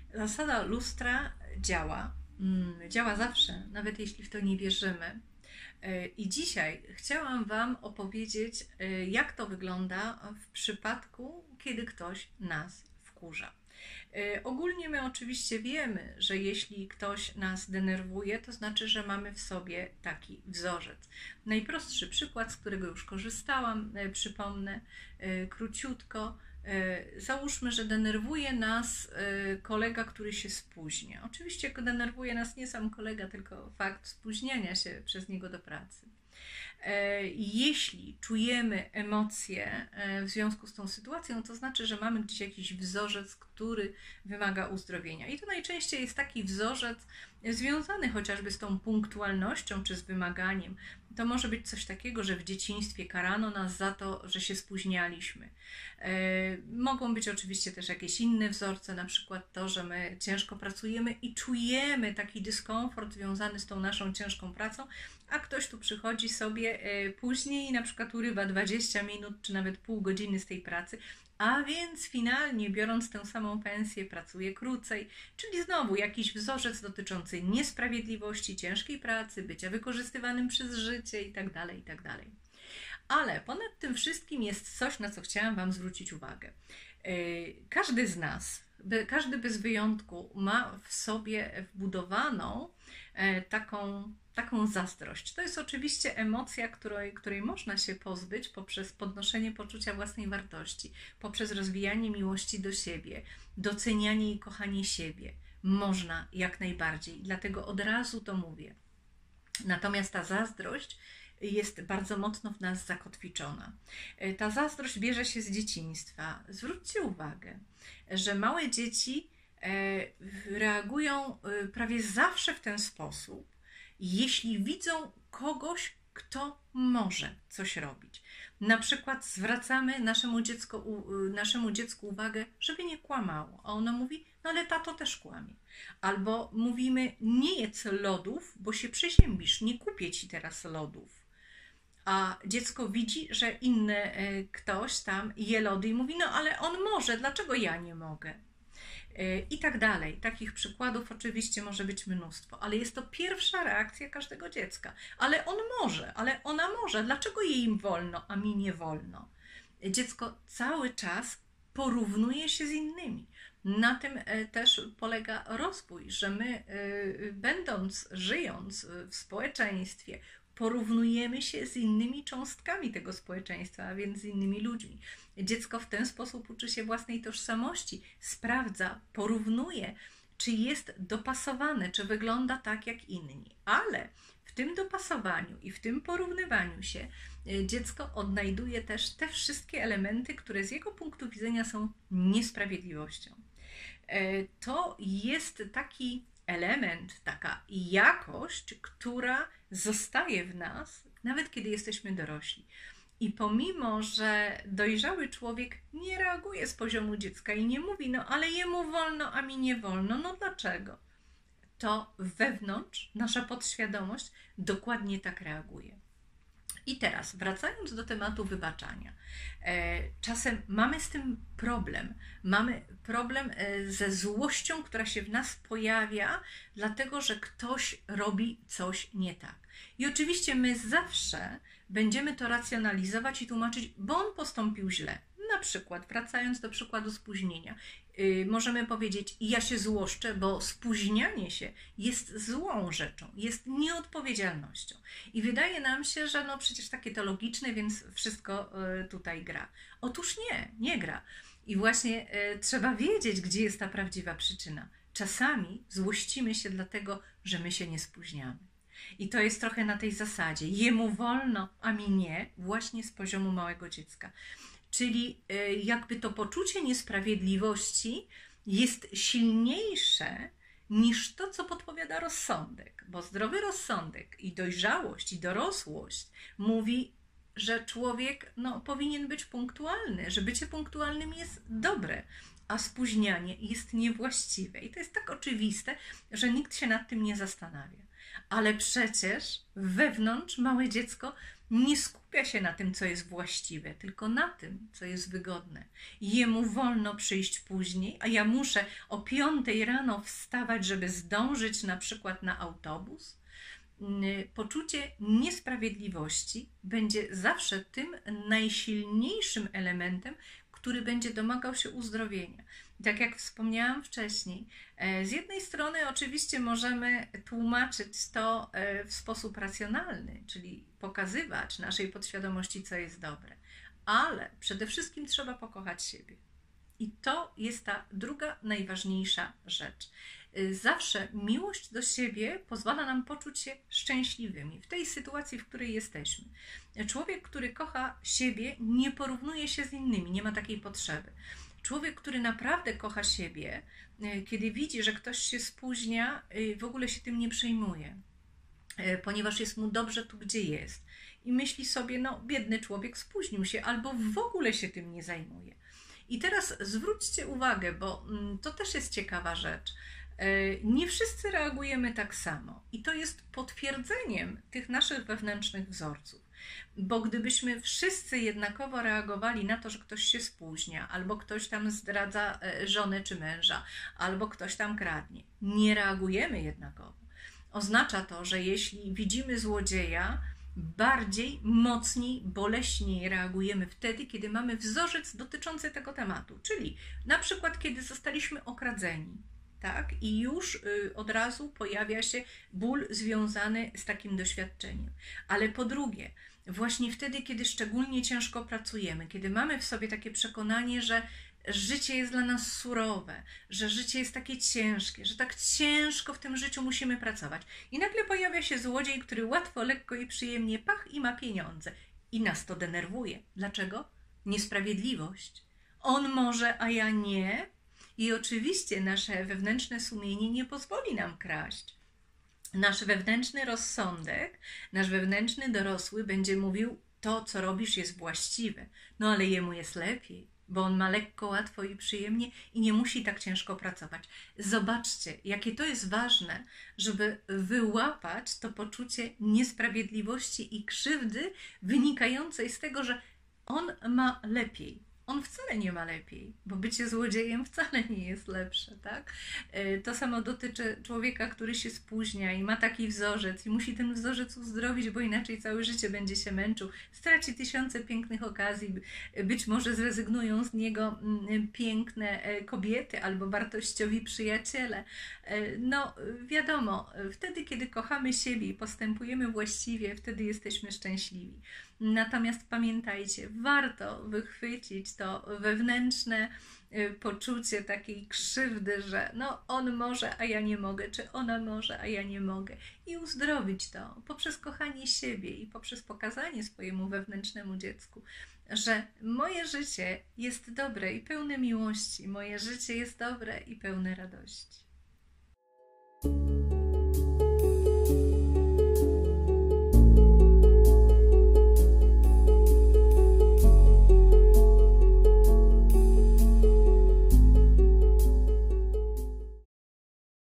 Zasada lustra działa. Działa zawsze, nawet jeśli w to nie wierzymy. I dzisiaj chciałam Wam opowiedzieć, jak to wygląda w przypadku, kiedy ktoś nas wkurza. Ogólnie my oczywiście wiemy, że jeśli ktoś nas denerwuje, to znaczy, że mamy w sobie taki wzorzec. Najprostszy przykład, z którego już korzystałam, przypomnę króciutko. Załóżmy, że denerwuje nas kolega, który się spóźnia. Oczywiście denerwuje nas nie sam kolega, tylko fakt spóźniania się przez niego do pracy. Jeśli czujemy emocje w związku z tą sytuacją, to znaczy, że mamy gdzieś jakiś wzorzec, który wymaga uzdrowienia. I to najczęściej jest taki wzorzec związany chociażby z tą punktualnością czy z wymaganiem. To może być coś takiego, że w dzieciństwie karano nas za to, że się spóźnialiśmy. Mogą być oczywiście też jakieś inne wzorce, na przykład to, że my ciężko pracujemy i czujemy taki dyskomfort związany z tą naszą ciężką pracą, a ktoś tu przychodzi sobie później i na przykład urywa 20 minut czy nawet pół godziny z tej pracy, a więc finalnie biorąc tę samą pensję pracuje krócej, czyli znowu jakiś wzorzec dotyczący niesprawiedliwości, ciężkiej pracy, bycia wykorzystywanym przez życie itd., itd. Ale ponad tym wszystkim jest coś, na co chciałam Wam zwrócić uwagę. Każdy z nas, każdy bez wyjątku ma w sobie wbudowaną taką zazdrość. To jest oczywiście emocja, której można się pozbyć poprzez podnoszenie poczucia własnej wartości, poprzez rozwijanie miłości do siebie, docenianie i kochanie siebie. Można jak najbardziej, dlatego od razu to mówię. Natomiast ta zazdrość jest bardzo mocno w nas zakotwiczona. Ta zazdrość bierze się z dzieciństwa. Zwróćcie uwagę, że małe dzieci reagują prawie zawsze w ten sposób, jeśli widzą kogoś, kto może coś robić. Na przykład zwracamy naszemu dziecku uwagę, żeby nie kłamało, a ono mówi, no ale tato też kłamie. Albo mówimy, nie jedz lodów, bo się przeziębisz, nie kupię ci teraz lodów. A dziecko widzi, że inny ktoś tam je lody i mówi, no ale on może, dlaczego ja nie mogę? I tak dalej. Takich przykładów oczywiście może być mnóstwo, ale jest to pierwsza reakcja każdego dziecka. Ale on może, ale ona może, dlaczego jej wolno, a mi nie wolno? Dziecko cały czas porównuje się z innymi. Na tym też polega rozwój, że my żyjąc w społeczeństwie, porównujemy się z innymi cząstkami tego społeczeństwa, a więc z innymi ludźmi. Dziecko w ten sposób uczy się własnej tożsamości, sprawdza, porównuje, czy jest dopasowane, czy wygląda tak jak inni. Ale w tym dopasowaniu i w tym porównywaniu się dziecko odnajduje też te wszystkie elementy, które z jego punktu widzenia są niesprawiedliwością. To jest taki element, taka jakość, która zostaje w nas, nawet kiedy jesteśmy dorośli. I pomimo, że dojrzały człowiek nie reaguje z poziomu dziecka i nie mówi, no ale jemu wolno, a mi nie wolno, no dlaczego? To wewnątrz nasza podświadomość dokładnie tak reaguje. I teraz, wracając do tematu wybaczania. Czasem mamy z tym problem. Mamy problem ze złością, która się w nas pojawia, dlatego że ktoś robi coś nie tak. I oczywiście my zawsze będziemy to racjonalizować i tłumaczyć, bo on postąpił źle. Na przykład, wracając do przykładu spóźnienia, możemy powiedzieć, ja się złoszczę, bo spóźnianie się jest złą rzeczą, jest nieodpowiedzialnością. I wydaje nam się, że no przecież takie to logiczne, więc wszystko tutaj gra. Otóż nie gra. I właśnie trzeba wiedzieć, gdzie jest ta prawdziwa przyczyna. Czasami złościmy się dlatego, że my się nie spóźniamy. I to jest trochę na tej zasadzie. Jemu wolno, a mi nie, właśnie z poziomu małego dziecka. Czyli jakby to poczucie niesprawiedliwości jest silniejsze niż to, co podpowiada rozsądek. Bo zdrowy rozsądek i dojrzałość i dorosłość mówi, że człowiek powinien być punktualny, że bycie punktualnym jest dobre, a spóźnianie jest niewłaściwe. I to jest tak oczywiste, że nikt się nad tym nie zastanawia. Ale przecież wewnątrz małe dziecko nie skupia się na tym, co jest właściwe, tylko na tym, co jest wygodne. Jemu wolno przyjść później, a ja muszę o 5 rano wstawać, żeby zdążyć na przykład na autobus. Poczucie niesprawiedliwości będzie zawsze tym najsilniejszym elementem, który będzie domagał się uzdrowienia. Tak jak wspomniałam wcześniej, z jednej strony oczywiście możemy tłumaczyć to w sposób racjonalny, czyli pokazywać naszej podświadomości, co jest dobre, ale przede wszystkim trzeba pokochać siebie. I to jest ta druga najważniejsza rzecz. Zawsze miłość do siebie pozwala nam poczuć się szczęśliwymi w tej sytuacji, w której jesteśmy. Człowiek, który kocha siebie, nie porównuje się z innymi, nie ma takiej potrzeby. Człowiek, który naprawdę kocha siebie, kiedy widzi, że ktoś się spóźnia, w ogóle się tym nie przejmuje, ponieważ jest mu dobrze tu, gdzie jest. I myśli sobie, no biedny człowiek spóźnił się, albo w ogóle się tym nie zajmuje. I teraz zwróćcie uwagę, bo to też jest ciekawa rzecz. Nie wszyscy reagujemy tak samo i to jest potwierdzeniem tych naszych wewnętrznych wzorców. Bo gdybyśmy wszyscy jednakowo reagowali na to, że ktoś się spóźnia, albo ktoś tam zdradza żonę czy męża, albo ktoś tam kradnie, nie reagujemy jednakowo. Oznacza to, że jeśli widzimy złodzieja, bardziej, mocniej, boleśniej reagujemy wtedy, kiedy mamy wzorzec dotyczący tego tematu, czyli na przykład kiedy zostaliśmy okradzeni, tak? I już od razu pojawia się ból związany z takim doświadczeniem. Ale po drugie, właśnie wtedy, kiedy szczególnie ciężko pracujemy, kiedy mamy w sobie takie przekonanie, że życie jest dla nas surowe, że życie jest takie ciężkie, że tak ciężko w tym życiu musimy pracować. I nagle pojawia się złodziej, który łatwo, lekko i przyjemnie pach i ma pieniądze. I nas to denerwuje. Dlaczego? Niesprawiedliwość. On może, a ja nie. I oczywiście nasze wewnętrzne sumienie nie pozwoli nam kraść. Nasz wewnętrzny rozsądek, nasz wewnętrzny dorosły będzie mówił, to co robisz jest właściwe. No ale jemu jest lepiej, bo on ma lekko, łatwo i przyjemnie i nie musi tak ciężko pracować. Zobaczcie, jakie to jest ważne, żeby wyłapać to poczucie niesprawiedliwości i krzywdy wynikającej z tego, że on ma lepiej. On wcale nie ma lepiej, bo bycie złodziejem wcale nie jest lepsze, tak? To samo dotyczy człowieka, który się spóźnia i ma taki wzorzec i musi ten wzorzec uzdrowić, bo inaczej całe życie będzie się męczył, straci tysiące pięknych okazji, być może zrezygnują z niego piękne kobiety albo wartościowi przyjaciele. No wiadomo, wtedy kiedy kochamy siebie i postępujemy właściwie, wtedy jesteśmy szczęśliwi. Natomiast pamiętajcie, warto wychwycić to wewnętrzne poczucie takiej krzywdy, że no on może, a ja nie mogę, czy ona może, a ja nie mogę. I uzdrowić to poprzez kochanie siebie i poprzez pokazanie swojemu wewnętrznemu dziecku, że moje życie jest dobre i pełne miłości, moje życie jest dobre i pełne radości.